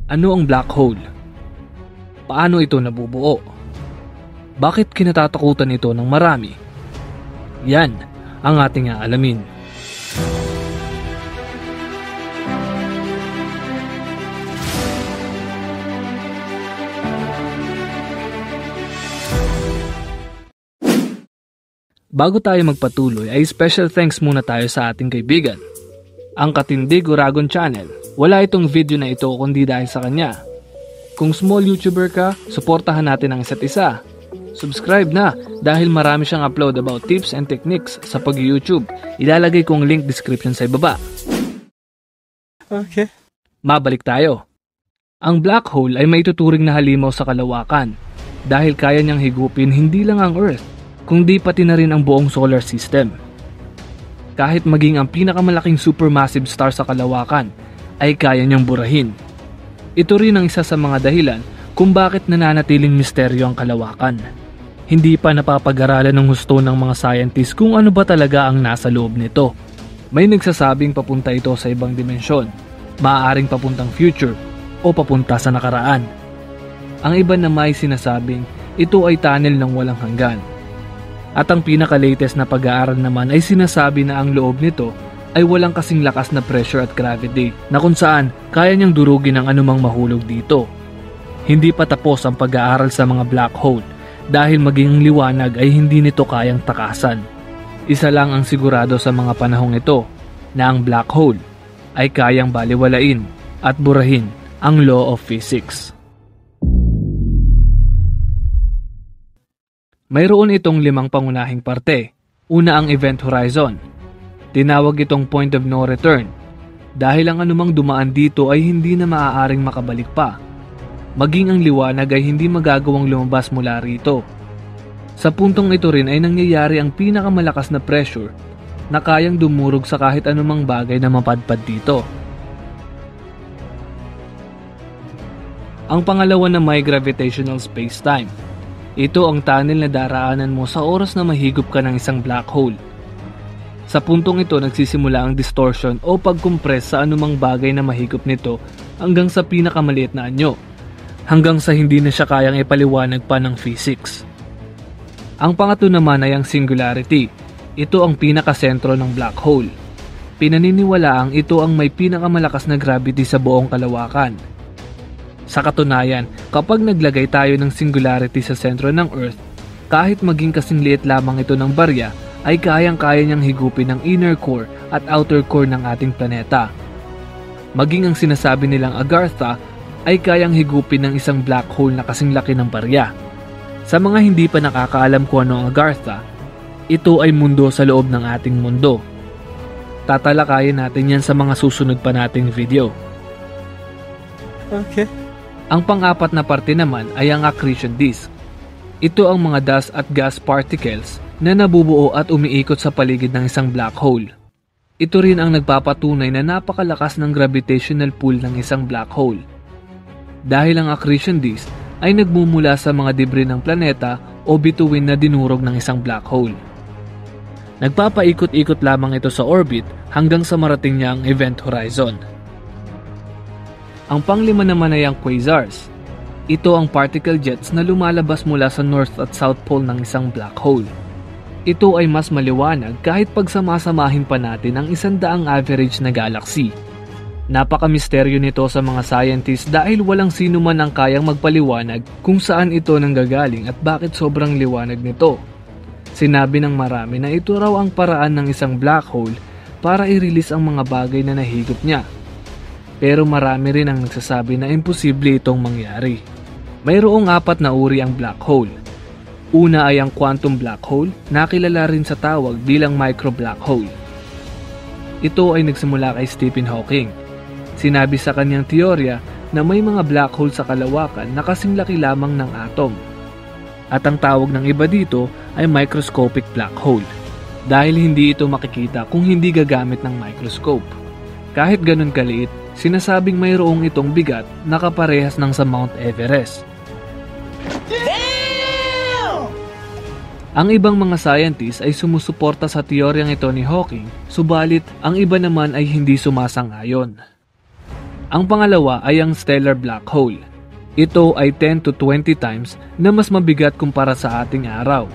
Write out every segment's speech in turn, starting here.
Ano ang black hole? Paano ito nabubuo? Bakit kinatatakutan ito ng marami? Yan ang ating aalamin. Bago tayo magpatuloy ay special thanks muna tayo sa ating kaibigan, ang Katindig Uragon Channel. Wala itong video na ito kundi dahil sa kanya. Kung small YouTuber ka, suportahan natin ang isa't isa. Subscribe na dahil marami siyang upload about tips and techniques sa pag-YouTube. Ilalagay ko ang link description sa ibaba. Okay. Mabalik tayo. Ang black hole ay maituturing na halimaw sa kalawakan dahil kaya niyang higupin hindi lang ang Earth, kundi pati na rin ang buong solar system. Kahit maging ang pinakamalaking supermassive star sa kalawakan ay kaya niyang burahin. Ito rin ang isa sa mga dahilan kung bakit nananatiling misteryo ang kalawakan. Hindi pa napapag-aralan ng husto ng mga scientists kung ano ba talaga ang nasa loob nito. May nagsasabing papunta ito sa ibang dimensyon, maaaring papuntang future o papunta sa nakaraan. Ang iba na may sinasabing ito ay tunnel ng walang hanggan. At ang pinaka-latest na pag-aaral naman ay sinasabi na ang loob nito ay walang kasing lakas na pressure at gravity na kung saan kaya niyang durugin ang anumang mahulog dito. Hindi pa tapos ang pag-aaral sa mga black hole dahil maging liwanag ay hindi nito kayang takasan. Isa lang ang sigurado sa mga panahong ito na ang black hole ay kayang baliwalain at burahin ang law of physics. Mayroon itong 5 pangunahing parte. Una ang event horizon. Tinawag itong point of no return dahil ang anumang dumaan dito ay hindi na maaaring makabalik pa. Maging ang liwanag ay hindi magagawang lumabas mula rito. Sa puntong ito rin ay nangyayari ang pinakamalakas na pressure na kayang dumurog sa kahit anumang bagay na mapadpad dito. Ang pangalawa na may gravitational space-time. Ito ang tunnel na daraanan mo sa oras na mahigop ka ng isang black hole. Sa puntong ito nagsisimula ang distortion o pagkompress sa anumang bagay na mahigop nito hanggang sa pinakamaliit na anyo, hanggang sa hindi na siya kayang ipaliwanag pa ng physics. Ang pangatlo naman ay ang singularity. Ito ang pinakasentro ng black hole. Pinaniniwalaang ito ang may pinakamalakas na gravity sa buong kalawakan. Sa katunayan, kapag naglagay tayo ng singularity sa sentro ng Earth, kahit maging kasing liit lamang ito ng barya, ay kayang-kaya niyang higupin ang inner core at outer core ng ating planeta. Maging ang sinasabi nilang Agartha ay kayang higupin ng isang black hole na kasing laki ng barya. Sa mga hindi pa nakakaalam kung ano ang Agartha, ito ay mundo sa loob ng ating mundo. Tatalakayin natin yan sa mga susunod pa nating video. Okay. Ang pang-apat na parte naman ay ang accretion disk. Ito ang mga dust at gas particles na nabubuo at umiikot sa paligid ng isang black hole. Ito rin ang nagpapatunay na napakalakas ng gravitational pull ng isang black hole. Dahil ang accretion disk ay nagmumula sa mga debris ng planeta o bituin na dinurog ng isang black hole. Nagpapaikot-ikot lamang ito sa orbit hanggang sa marating niya ang event horizon. Ang panglima naman ay ang quasars. Ito ang particle jets na lumalabas mula sa north at south pole ng isang black hole. Ito ay mas maliwanag kahit pagsamasamahin pa natin ang 100 average na galaxy. Napaka-misteryo nito sa mga scientists dahil walang sino man ang kayang magpaliwanag kung saan ito nanggagaling at bakit sobrang liwanag nito. Sinabi ng marami na ito raw ang paraan ng isang black hole para i-release ang mga bagay na nahigop niya. Pero marami rin ang nagsasabi na imposible itong mangyari. Mayroong 4 na uri ang black hole. Una ay ang quantum black hole na kilala rin sa tawag bilang micro black hole. Ito ay nagsimula kay Stephen Hawking. Sinabi sa kanyang teorya na may mga black hole sa kalawakan na kasing laki lamang ng atom. At ang tawag ng iba dito ay microscopic black hole dahil hindi ito makikita kung hindi gagamit ng microscope. Kahit ganun kaliit, sinasabing mayroong itong bigat na kaparehas ng sa Mount Everest. Ang ibang mga scientists ay sumusuporta sa teoryang ito ni Hawking, subalit ang iba naman ay hindi sumasang-ayon. Ang pangalawa ay ang stellar black hole. Ito ay 10 to 20 times na mas mabigat kumpara sa ating araw.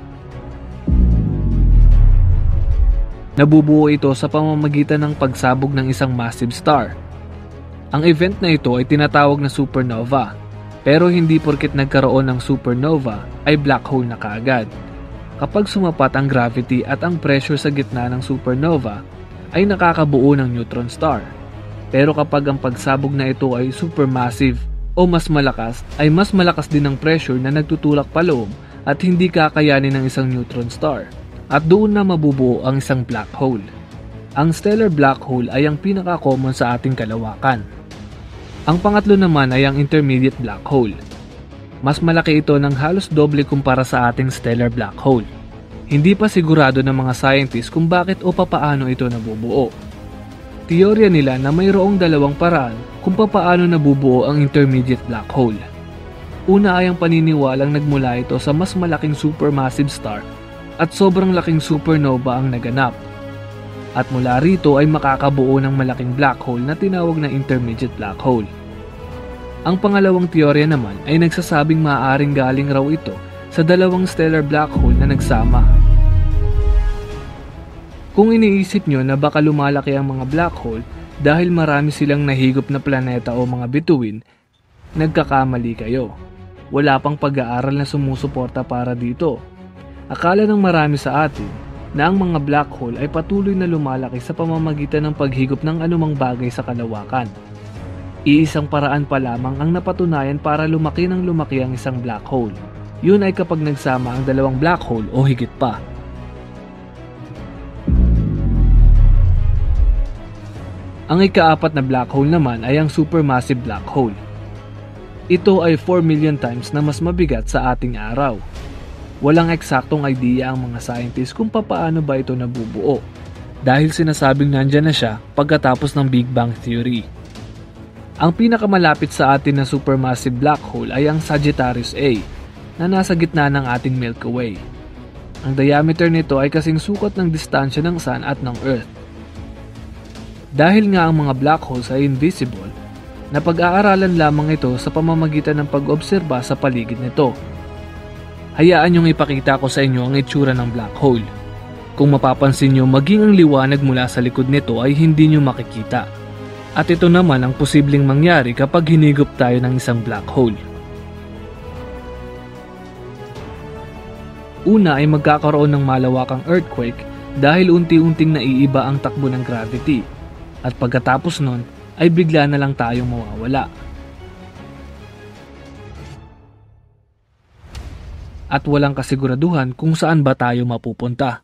Nabubuo ito sa pamamagitan ng pagsabog ng isang massive star. Ang event na ito ay tinatawag na supernova, pero hindi porket nagkaroon ng supernova ay black hole na kaagad. Kapag sumapat ang gravity at ang pressure sa gitna ng supernova, ay nakakabuo ng neutron star. Pero kapag ang pagsabog na ito ay supermassive o mas malakas, ay mas malakas din ang pressure na nagtutulak paloob at hindi kakayanin ng isang neutron star. At doon na mabubuo ang isang black hole. Ang stellar black hole ay ang pinaka-common sa ating kalawakan. Ang pangatlo naman ay ang intermediate black hole. Mas malaki ito ng halos doble kumpara sa ating stellar black hole. Hindi pa sigurado ng mga scientists kung bakit o papaano ito nabubuo. Teorya nila na mayroong dalawang paraan kung papaano nabubuo ang intermediate black hole. Una ay ang paniniwalang nagmula ito sa mas malaking supermassive star at sobrang laking supernova ang naganap. At mula rito ay makakabuo ng malaking black hole na tinawag na intermediate black hole. Ang pangalawang teorya naman ay nagsasabing maaaring galing raw ito sa dalawang stellar black hole na nagsama. Kung iniisip nyo na baka lumalaki ang mga black hole dahil marami silang nahigop na planeta o mga bituin, nagkakamali kayo. Wala pang pag-aaral na sumusuporta para dito. Akala ng marami sa atin na ang mga black hole ay patuloy na lumalaki sa pamamagitan ng paghigop ng anumang bagay sa kalawakan. Iisang paraan pa lamang ang napatunayan para lumaki ng lumaki ang isang black hole. Yun ay kapag nagsama ang dalawang black hole o higit pa. Ang ika-apat na black hole naman ay ang supermassive black hole. Ito ay 4 million times na mas mabigat sa ating araw. Walang eksaktong idea ang mga scientists kung papaano ba ito nabubuo, dahil sinasabing nandyan na siya pagkatapos ng Big Bang Theory. Ang pinakamalapit sa atin na supermassive black hole ay ang Sagittarius A, na nasa gitna ng ating Milky Way. Ang diameter nito ay kasing sukat ng distansya ng Sun at ng Earth. Dahil nga ang mga black holes ay invisible, napag-aaralan lamang ito sa pamamagitan ng pag-obserba sa paligid nito. Hayaan niyong ipakita ko sa inyo ang itsura ng black hole. Kung mapapansin niyo, maging ang liwanag mula sa likod nito ay hindi niyo makikita. At ito naman ang posibleng mangyari kapag hinigop tayo ng isang black hole. Una ay magkakaroon ng malawakang earthquake dahil unti-unting naiiba ang takbo ng gravity. At pagkatapos nun, ay bigla na lang tayong mawawala. At walang kasiguraduhan kung saan ba tayo mapupunta.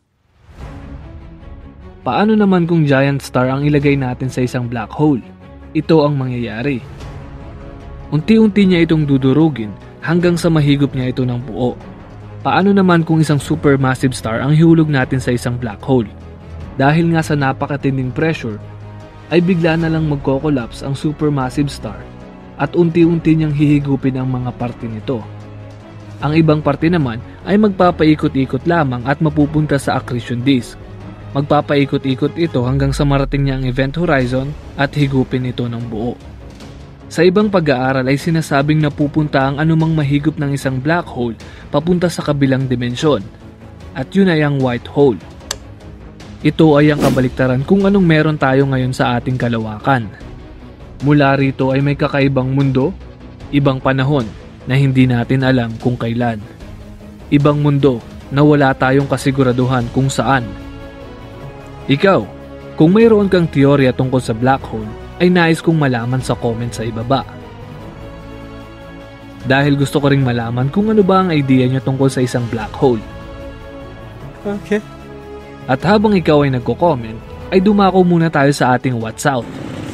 Paano naman kung giant star ang ilagay natin sa isang black hole? Ito ang mangyayari. Unti-unti niya itong dudurugin hanggang sa mahigop niya ito ng buo. Paano naman kung isang supermassive star ang ihulog natin sa isang black hole? Dahil nga sa napakatinding pressure, ay bigla na lang magko-collapse ang supermassive star at unti-unti niyang hihigupin ang mga parte nito. Ang ibang parte naman ay magpapaikot-ikot lamang at mapupunta sa accretion disk. Magpapaikot-ikot ito hanggang sa marating niya ang event horizon at higupin ito ng buo. Sa ibang pag-aaral ay sinasabing napupunta ang anumang mahigop ng isang black hole papunta sa kabilang dimensyon, at yun ay ang white hole. Ito ay ang kabaliktaran kung anong meron tayo ngayon sa ating kalawakan. Mula rito ay may kakaibang mundo, ibang panahon na hindi natin alam kung kailan. Ibang mundo na wala tayong kasiguraduhan kung saan. Ikaw, kung mayroon kang teorya tungkol sa black hole, ay nais kong malaman sa comment sa ibaba. Dahil gusto ko ring malaman kung ano ba ang idea nyo tungkol sa isang black hole. Okay. At habang ikaw ay nagko-comment, ay dumako muna tayo sa ating What's Out.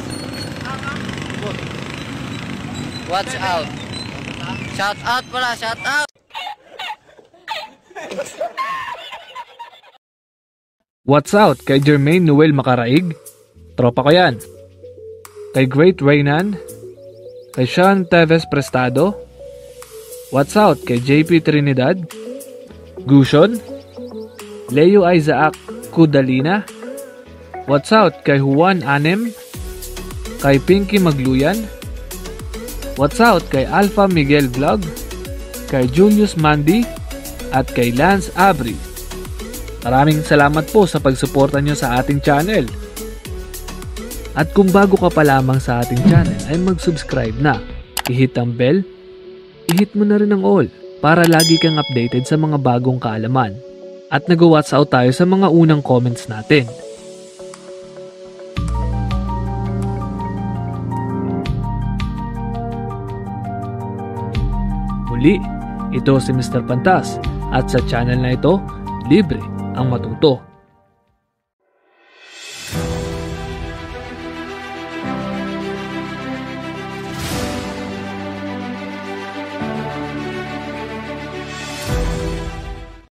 Watch out. Shout out pala, shout out. What's Out kay Jermaine Noel Makaraig, tropa ko yan. Kay Great Reynan, kay Sean Teves Prestado. What's Out kay JP Trinidad, Gushon, Leo Isaac Kudalina. What's Out kay Juan Anem, kay Pinky Magluyan, what's out kay Alpha Miguel Vlog, kay Julius Mandy, at kay Lance Abri. Maraming salamat po sa pagsuporta nyo sa ating channel. At kung bago ka pa lamang sa ating channel ay mag-subscribe na. I-hit ang bell, i-hit mo na rin ang all para lagi kang updated sa mga bagong kaalaman. At nag-watch out tayo sa mga unang comments natin. Muli, ito si Mr. Pantas at sa channel na ito, libre ang matuto.